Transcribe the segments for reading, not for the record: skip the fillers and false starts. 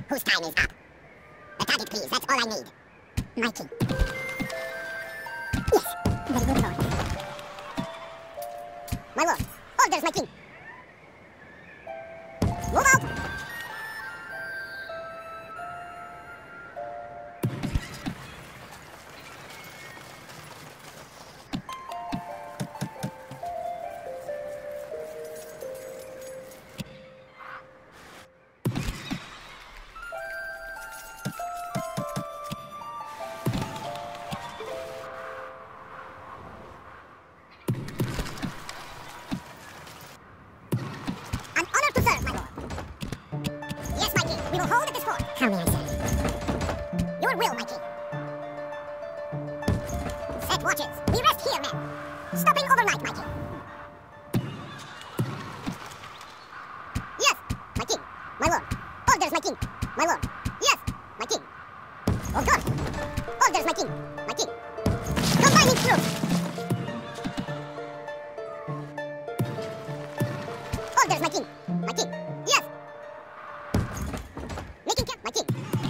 Whose time is up? The target, please. That's all I need. My king. Yes. Very good, lord. My lord. Orders, my king. Move out. How may I serve? Your will, my king. Set watches. We rest here, men. Stopping overnight, my king. Yes, my king. My lord. Orders, my king. My lord. Yes, my king. Oh God. Orders, my king. My king. Combining troops. Orders, my king. My king. Yes. Making camp, my king.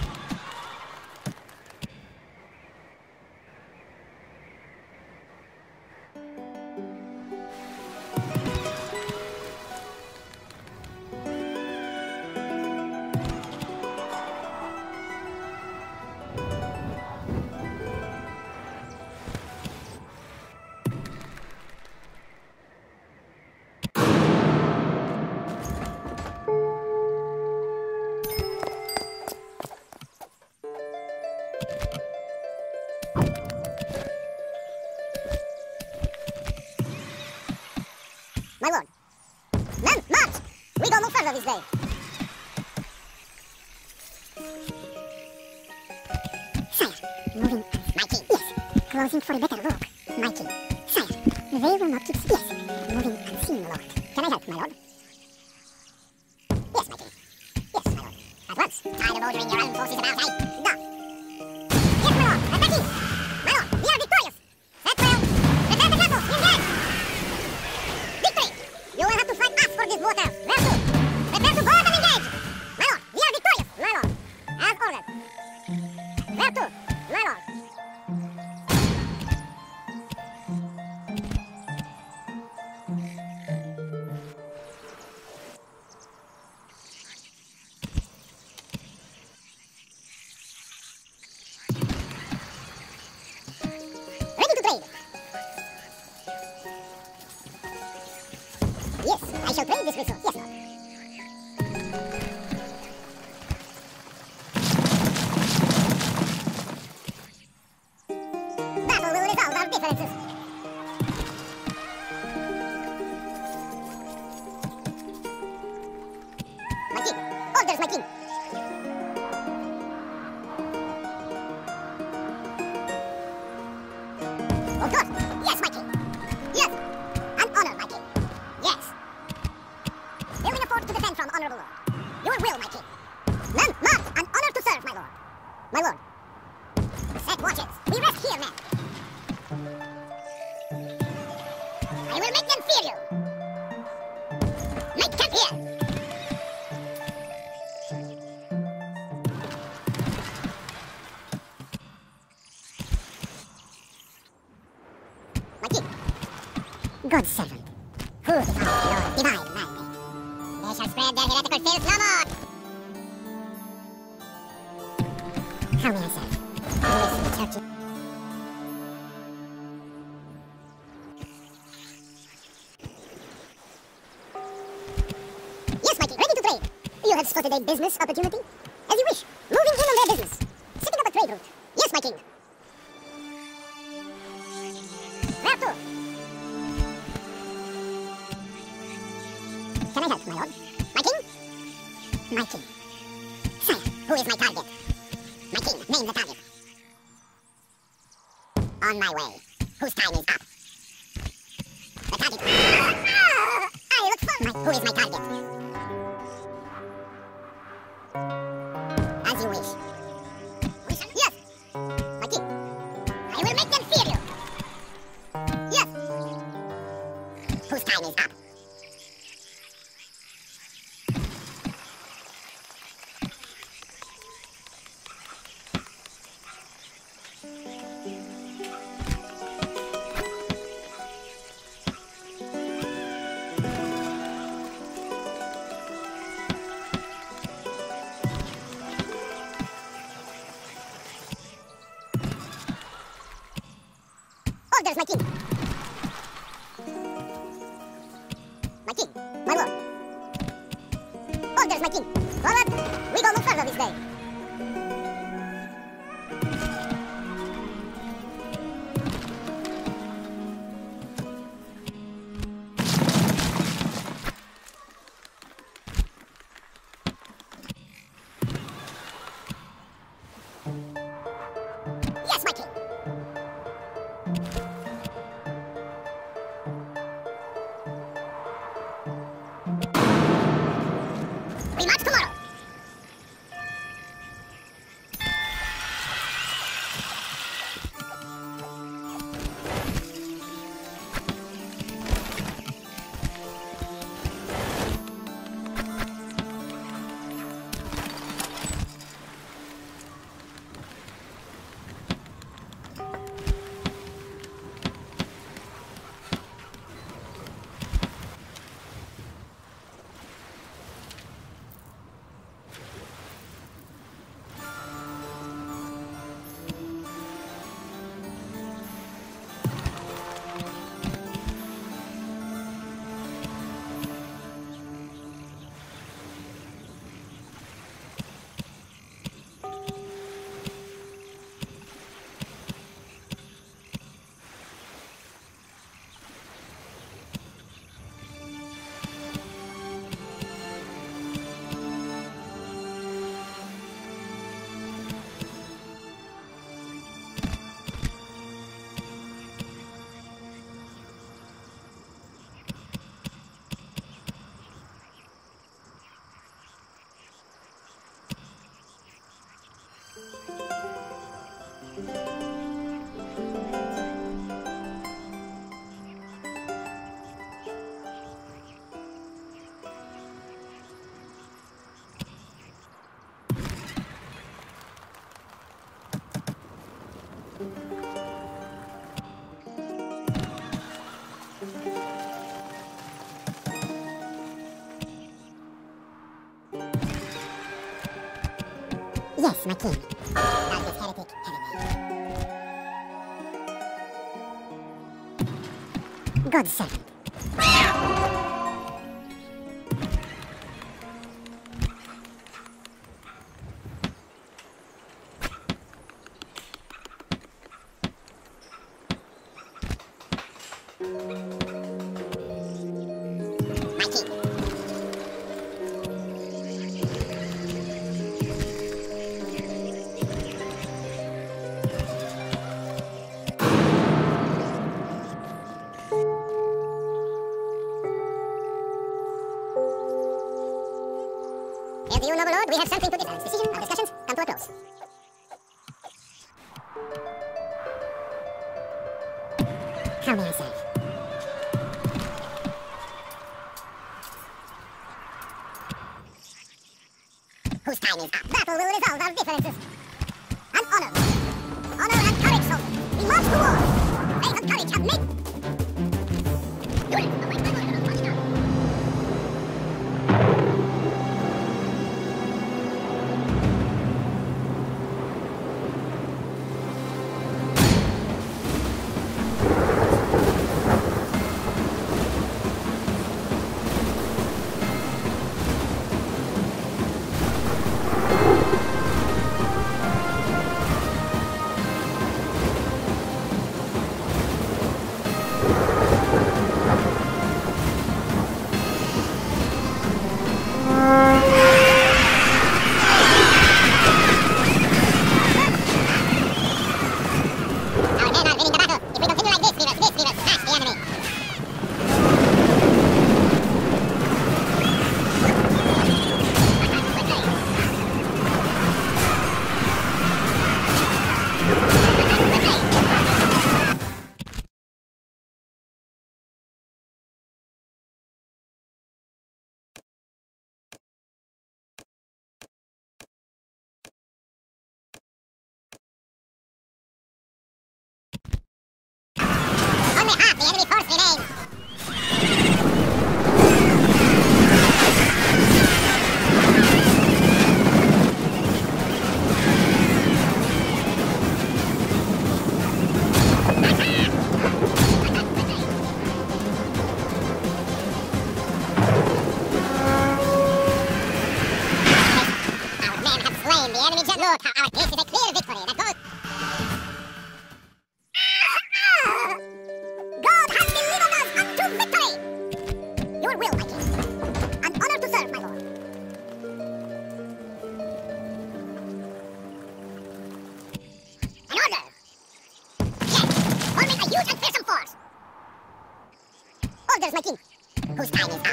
My lord. Men, march! We go no further this day. Sire, moving. My king. Yes. Closing for a better work. My king. Sire, they will not keep. Yes. Moving unseen, my lord. Can I help, my lord? Yes, my king. Yes, my lord. At once. Tired of ordering your own forces about, eh? No. Yes, my lord. Attacking! My lord, we are victorious! That's well. Prepare the vessels! Engage! You will have to fight us for this water. Where to? Prepare to board and engage! My lord, we are victorious! My lord, as ordered. Where to? My lord. Ready to trade. Yes, I shall trade this resource. Yes, lord. Battle will resolve our differences. My king. Orders, my king. Oh God. Yes, my king. Yes. An honor, my king. Yes. Will we afford to defend from honorable lord? Your will, my king. Men, march! An honor to serve, my lord. My lord. Set watches. We rest here, men. I will make them fear you. Make camp here. My king. God's servant. Who is our Lord divine mandate? They shall spread their heretical tales no more. How may I serve? Who is the church? Yes, my king, ready to trade. You have spotted a business opportunity? As you wish. Moving in on their business. Setting up a trade route. Yes, my king. Where to? Can I help, my lord? My king? My king. Sire, who is my target? My king, name the target. On my way. Whose time is up? The target. I look for who is my target? As you wish. We shall. Yes! My king. I will make them fear you. Yes! Whose time is up? my king. My king, my lord. Orders, my king. Forward. We go no further this day. Yes, my king. We march tomorrow. Yes, my king. Not this heretic enemy. God's servant. My king. Hear the you, noble lord, we have something to decide. Decision, our discussions come to a close. How may I serve? Whose time is up? Battle will resolve our differences. And honor. Honor and courage, soldiers. We march to war. Faith and courage have made. slain the enemy general. Look, this is a clear victory. That goes. God has delivered us unto victory. Your will, my king. An honor to serve, my lord. An order. Yes, forming a huge and fearsome force. Orders, my king, whose time is up.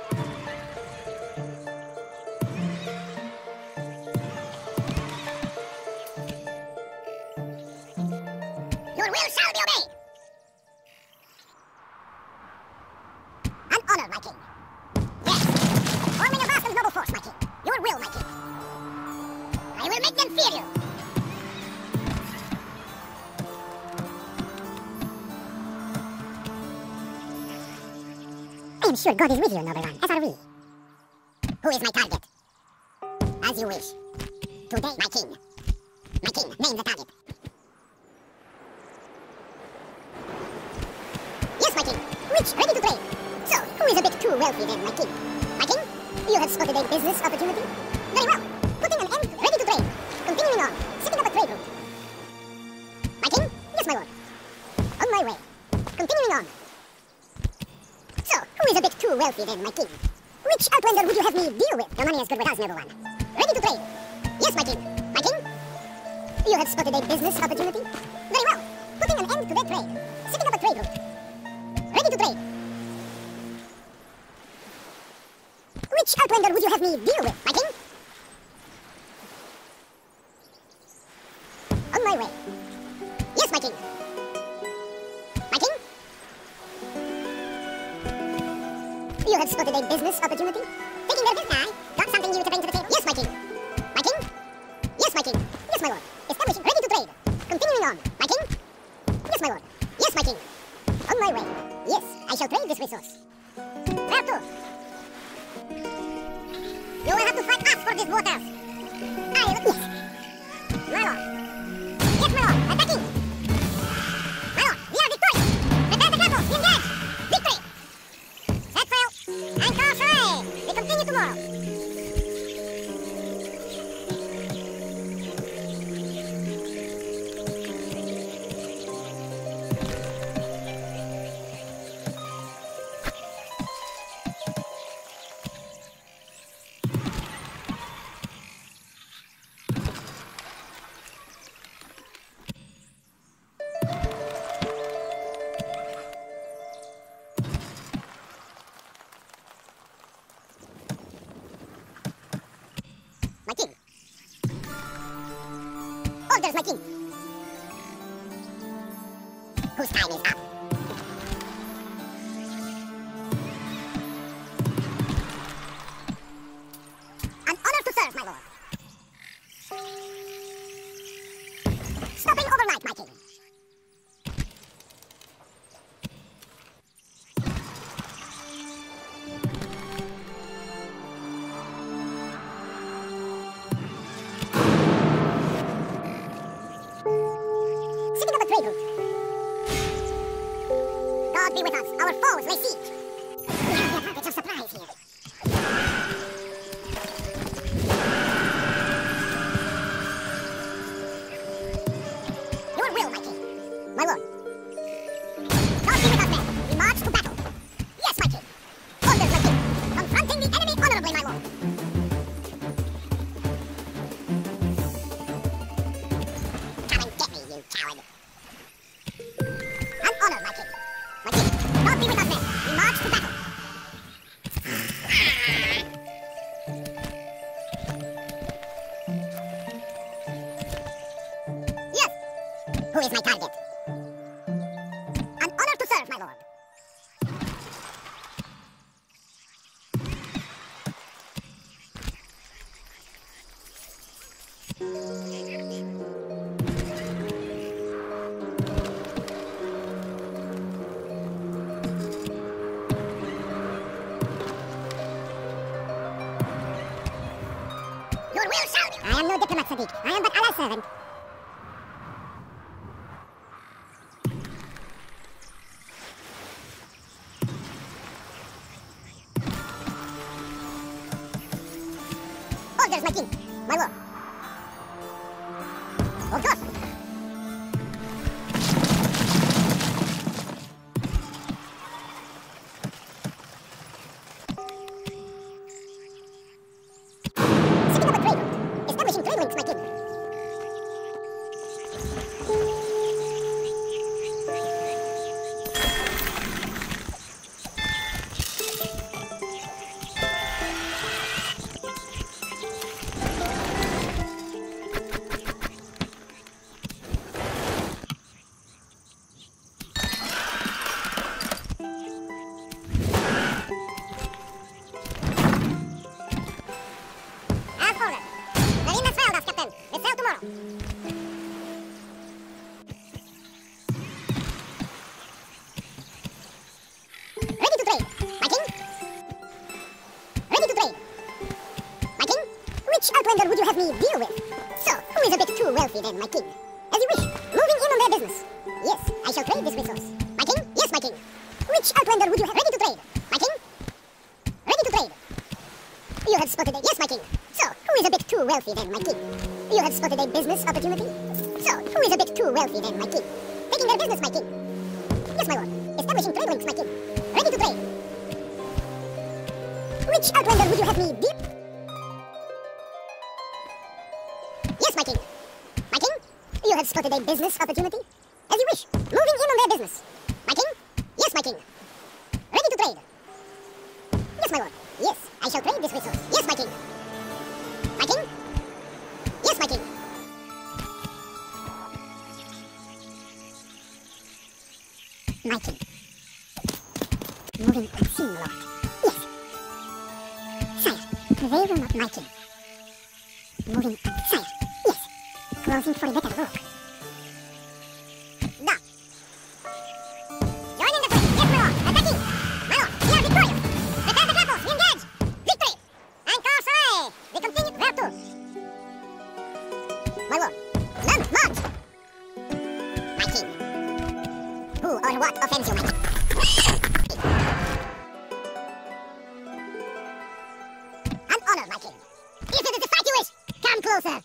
Your will shall be obeyed. An honor, my king. Yes, forming a vast and noble force, my king. Your will, my king. I will make them fear you. I am sure God is with you, noble one, as are we. Who is my target? As you wish. Today, my king. My king, name the target. Yes, my king. Rich, ready to trade. So, who is a bit too wealthy then, my king? My king, you have spotted a business opportunity? Very well. Putting an end, ready to trade. Continuing on, setting up a trade route. My king? Yes, my lord. On my way. Continuing on. So, who is a bit too wealthy then, my king? Which outlander would you have me deal with? Your money is good with us, noble one. Ready to trade. Yes, my king. My king? You have spotted a business opportunity? Very well. Putting an end to that trade. Setting up a trade route. Ready to trade. Which outlander would you have me deal with, my king? On my way. Yes, my king. My king? You have spotted a business opportunity? Taking their business, got something new to bring to the table. Yes, my king. My king? Yes, my king. Yes, my lord. Establishing, ready to trade. Continuing on. My king? Yes, my lord. Yes, my king. On my way. Yes, I shall trade this resource. Where to? You will have to fight us for these waters. Yes. My lord. Yes, my lord. Attacking. My lord, we are victorious. Prepare the cattle. Engage. Victory. Set sail. Anchor away. We continue tomorrow. My king. Orders, my king. Whose time is up? An honor to serve, my lord. Stopping overnight, my king. Setting up a trade route. God be with us. Our foes lay siege. We have the advantage of surprise here. Your will, my king. My lord. God be with us, men. We march to battle. Yes, my king. Orders, my king. Confronting the enemy honorably, my lord. Come and get me, you coward. An honor, my king. My king. God be with us, men. We march to battle. Yes. Who is my target? An honor to serve, my lord. Your will shall be. I am no diplomat, Sadiq. I am but Allah's servant. Orders, my king. My lord. Which outlander would you have me deal with? So, who is a bit too wealthy then, my king? As you wish. Moving in on their business. Yes, I shall trade this resource. My king? Yes, my king. Which outlander would you have ready to trade? My king? Ready to trade. You have spotted a... Yes, my king. So, who is a bit too wealthy then, my king? You have spotted a business opportunity? So, who is a bit too wealthy then, my king? Taking their business, my king. Yes, my lord. Establishing trade links, my king. Ready to trade. Which outlander would you have me deal? Yes, my king. My king? You have spotted a business opportunity? As you wish. Moving in on their business. My king? Yes, my king. Ready to trade. Yes, my lord. Yes, I shall trade this resource. Yes, my king. My king? Yes, my king. My king. Moving unseen, my lord. Yes. Sire, they will not, my king. Moving sire. Yes. Closing for a better look. No. Join in the fray. Yes, my lord. Attacking. My lord, we are victorious. Prepare the grapple. We engage. Victory. Encore soleil. We continue. Where to? My lord. None. March. My king. Who or what offends you, my king? An honor, my king. If it is the fight you wish, come closer.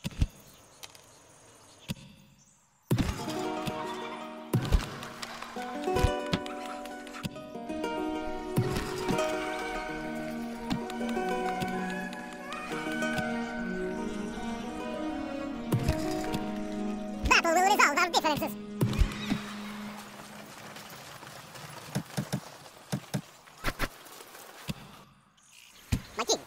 Battle will resolve our differences. My king.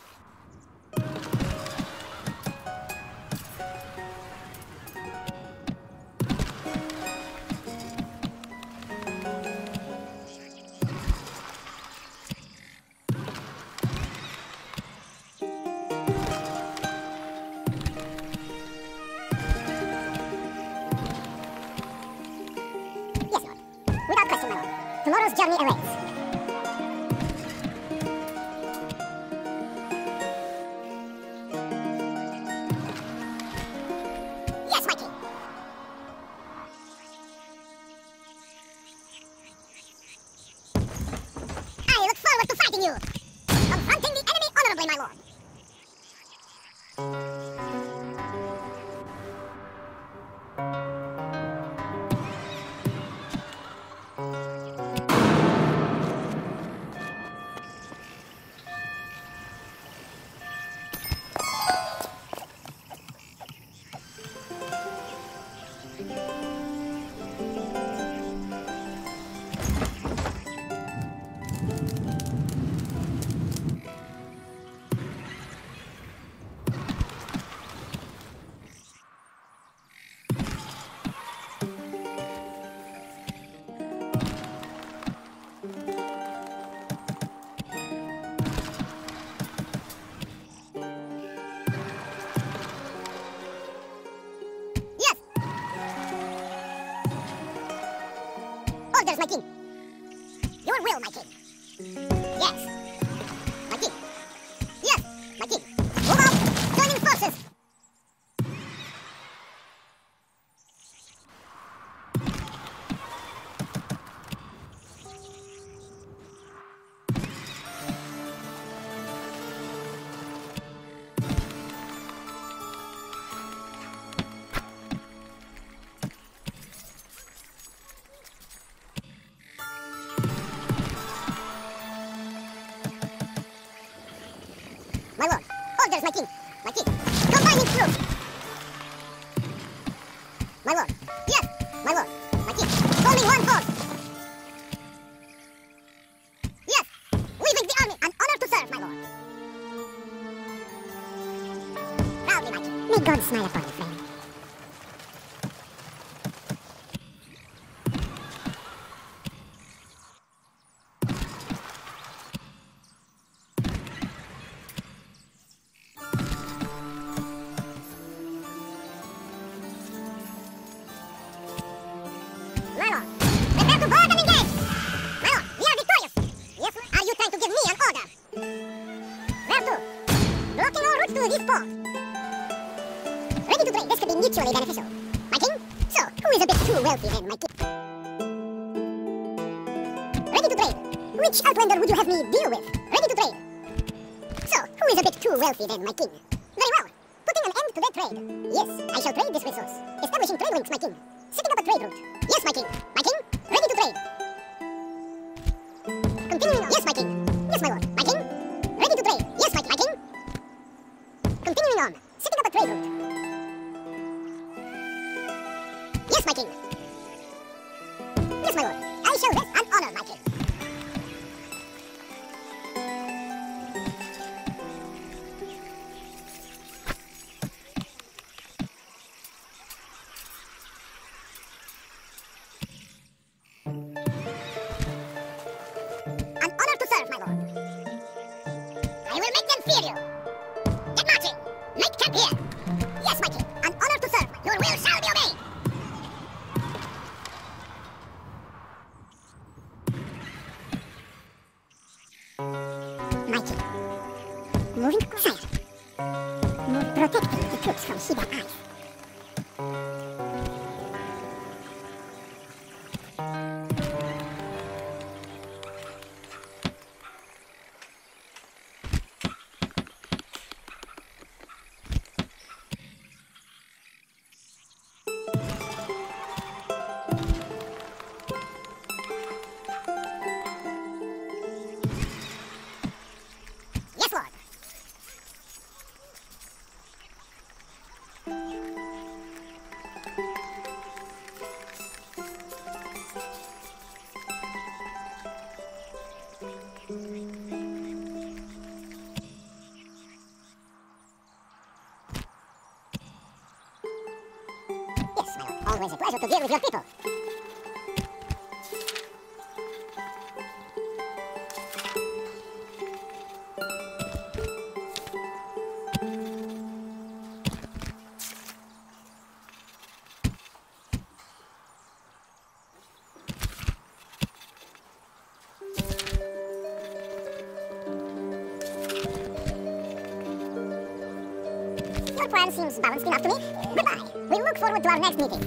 Yes, lord. Without question, my lord. Tomorrow's journey awaits. Yes, my king. I look forward to fighting you. Confronting the enemy honorably, my lord. Orders, my king. Your will, my king. Yes. My king. Yes, my king. Move out. Joining forces. My lord. Orders, my king. My king. Combining troops. My lord. Yes, my lord. My king. Forming one force. Yes. Leaving the army. An honor to serve, my lord. Proudly, my king. May God smile upon you, friend. My lord, prepare to board and engage! My lord, we are victorious! Yes, are you trying to give me an order? Where to? Blocking all routes to this port. Ready to trade. This could be mutually beneficial. My king? So, who is a bit too wealthy then, my king? Ready to trade. Which Outlander would you have me deal with? Ready to trade. So, who is a bit too wealthy then, my king? Very well. Putting an end to that trade. Yes, I shall trade this resource. Establishing trade links, my king. Setting up a trade route. Yes, my king. My king? Ready to trade. Continuing on. Yes, my king. Yes, my lord. My king? Ready to trade. Yes, my king. Continuing on. Setting up a trade route. Yes, my king. Yes, my lord. I shall rest and honor, my king. An honor to serve, my lord. I will make them fear you. Get marching. Make camp here. Yes, my king. An honor to serve. Your will shall be obeyed. My king. Moving, sire. Protecting the troops from Shiba eyes. Yes, lord. Yes, my lord. Always a pleasure to deal with your people. Your plan seems balanced enough to me. Goodbye. We look forward to our next meeting.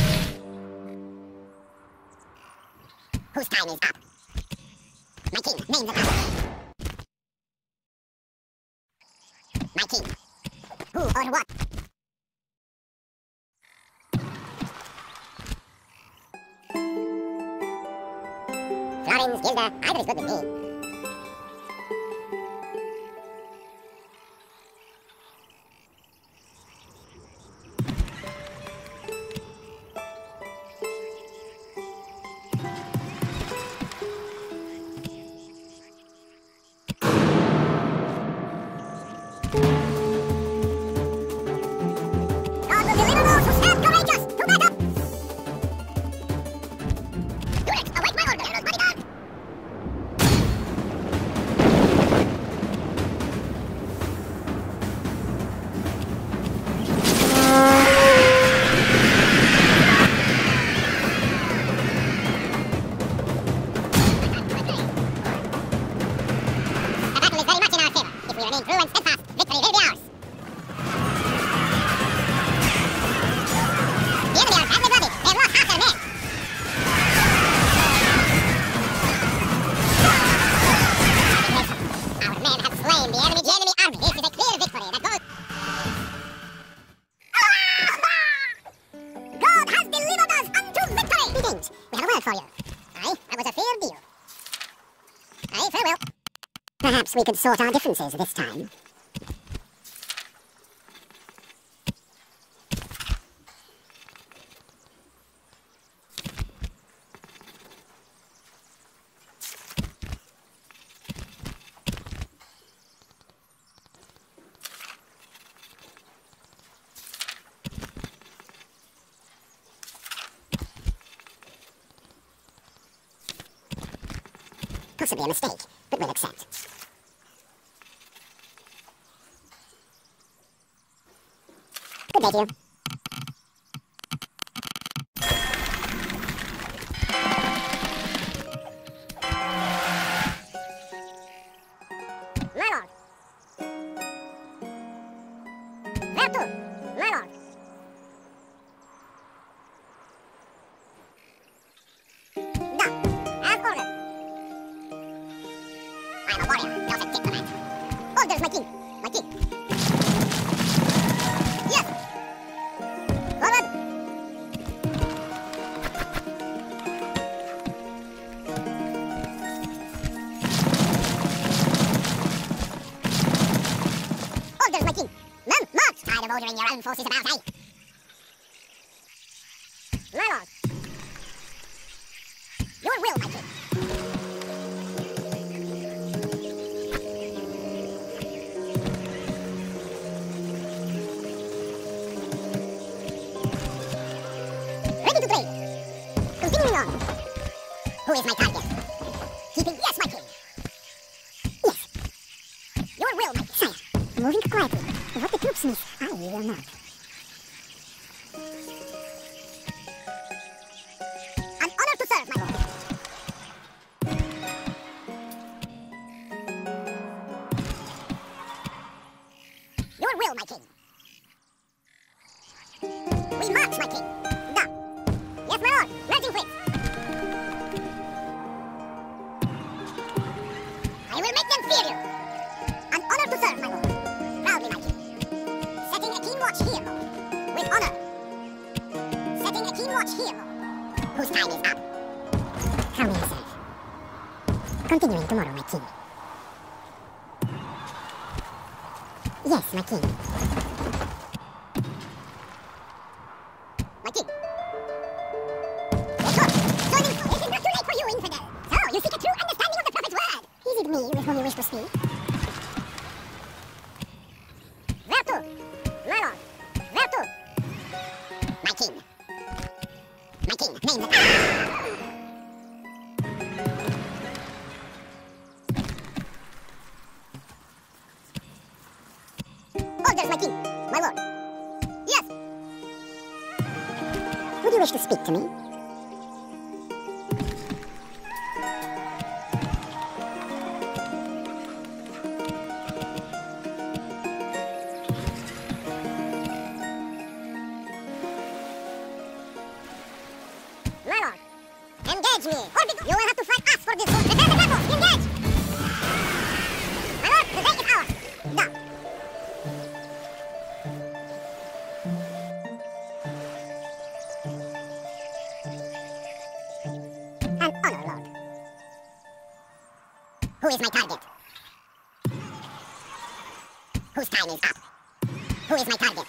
Whose time is up? My king, name the time. My king. Who or what? Florins, Gilda, either is good with me. God will deliver those who stand courageous to battle! Unit, await my order, General's bodyguard! The battle is very much in our favor. If we remain true and steadfast, victory will be ours. The enemy are badly blooded. They have lost half their men. Our men have slain the enemy army. This is a clear victory that goes... God has delivered us unto victory! Greetings. We have a word for you. Aye, that was a fair deal. Aye, farewell. Perhaps we could sort our differences this time. Possibly a mistake, but we'll accept. Good day to you. My lord. Where to? My lord. gathering your own forces about, eh? My lord. Your will, my king. Ready to trade. Continuing on. Who is my target? Keeping... Yes, my king. Yes. Your will, my king. Sire, moving quietly. What the troops miss, I will not. An honor to serve, my lord. Your will, my king. We march, my king. Done. Yes, my lord. Merging fleet. I will make them fear you. An honor to serve, my lord. Proudly, my king. Setting a keen watch here, lord. With honor. Setting a keen watch here, lord. Whose time is up. How may I serve? Continuing tomorrow, my king. Yes, my king. My king. Yes, lord. Joining. It is not too late for you, infidel. So, you seek a true understanding of the prophet's word. Is it me with whom you wish to speak? Where to? My lord. Where to? My king. My king, name the... Orders, my king. My lord. Yes. Would you wish to speak to me? My lord. Engage me. Or you will have to fight us for this one. Prepare the battle. Engage. My lord, the day is ours. Done. An honor, lord. Who is my target? Whose time is up? Who is my target?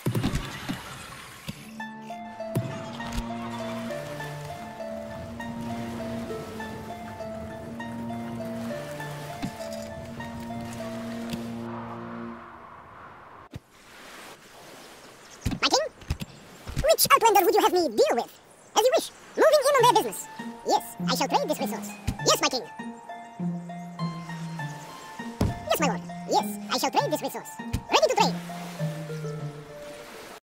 My king? Which outlander would you have me deal with? As you wish. Moving in on their business. Yes, I shall trade this resource. Yes, my king. Yes, my lord. Yes, I shall trade this resource.